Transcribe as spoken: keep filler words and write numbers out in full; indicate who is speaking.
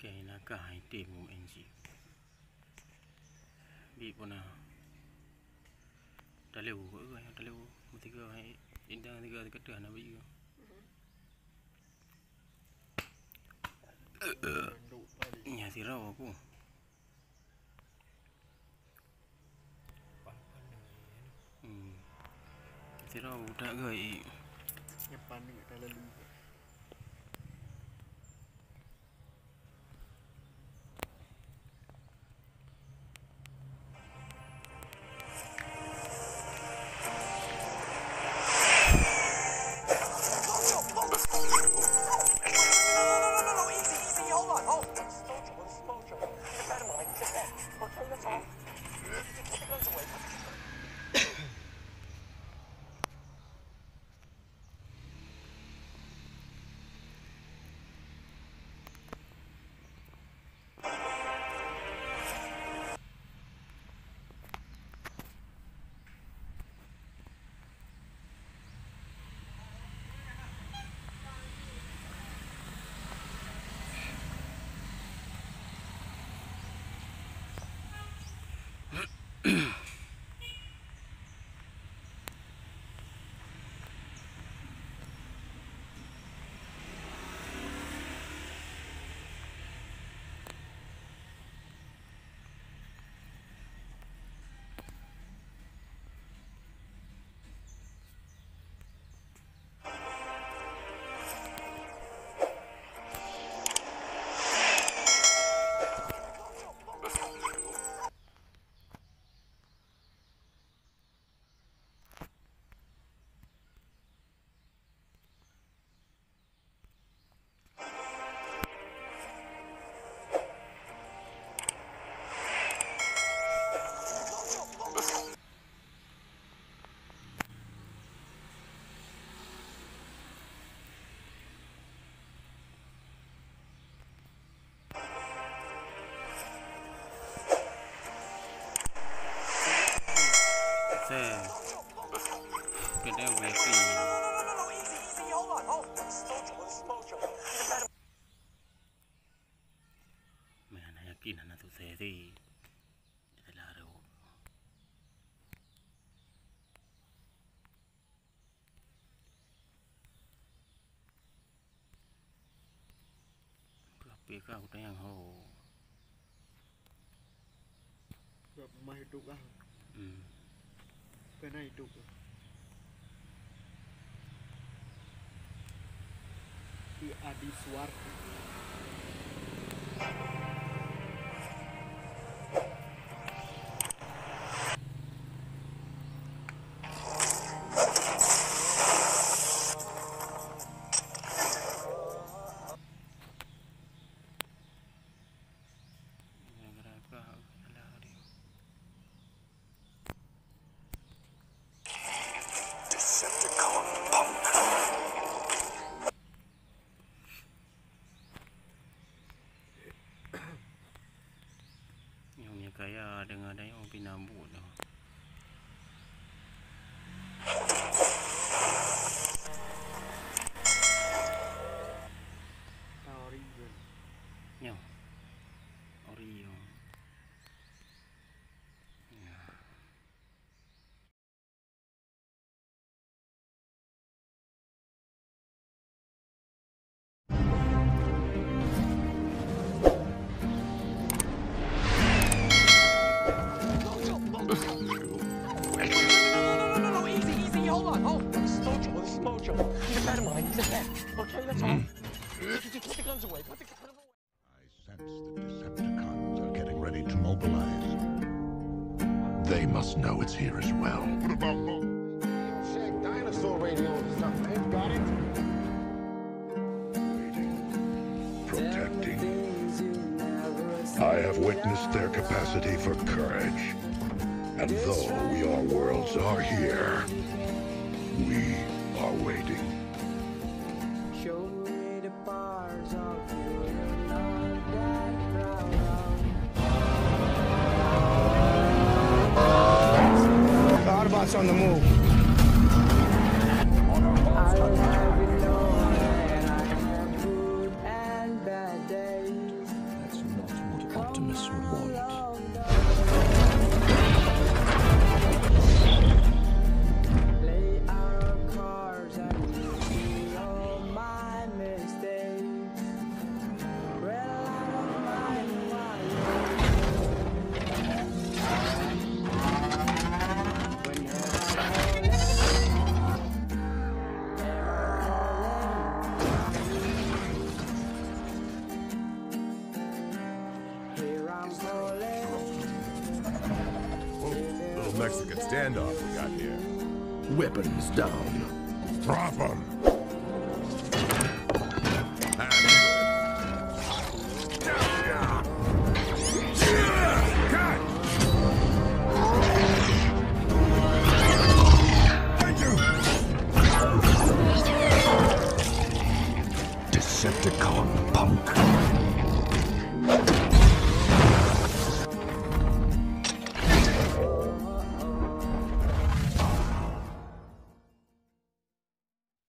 Speaker 1: Kay nakah itim mo N G. Bi pun na. Dah lewu ke yang dah lewu. Tiga hai indang tiga tiga dah nak bagi. Nya sirau aku. Hmm. Sirau budak ke?
Speaker 2: Nyepan ni dah lalu.
Speaker 1: Kena wifi. Mana yakin anak tu saya ni adalah roh. Berapa kau tayang ho?
Speaker 2: Berapa mah hidup ah?
Speaker 1: Hmm.
Speaker 2: Kena hidup. Di Adi Suwardi.
Speaker 1: Kaya dengan ada yang pinambut tu.
Speaker 2: Oreo.
Speaker 1: Yo. Oreo.
Speaker 3: Okay, that's all. Put the guns away. Put the guns away.
Speaker 4: I sense the Decepticons are getting ready to mobilize. They must know it's here as well. What about Mo?
Speaker 3: Check dinosaur radio and stuff, man. Got it?
Speaker 4: Waiting. Protecting. I have witnessed their capacity for courage. And though we are worlds are here, we are waiting.
Speaker 5: Show me the bars of your love that proud.
Speaker 6: The Autobots on the move.
Speaker 5: I have been known that I have good and bad days.
Speaker 4: Artemis would want.
Speaker 5: Lay our cards and you see all my mistakes. Well, I don't mind why when you're calling, here I'm calling.
Speaker 6: Little Mexican standoff we got here.
Speaker 4: Weapons down. Drop them. Decepticon punk.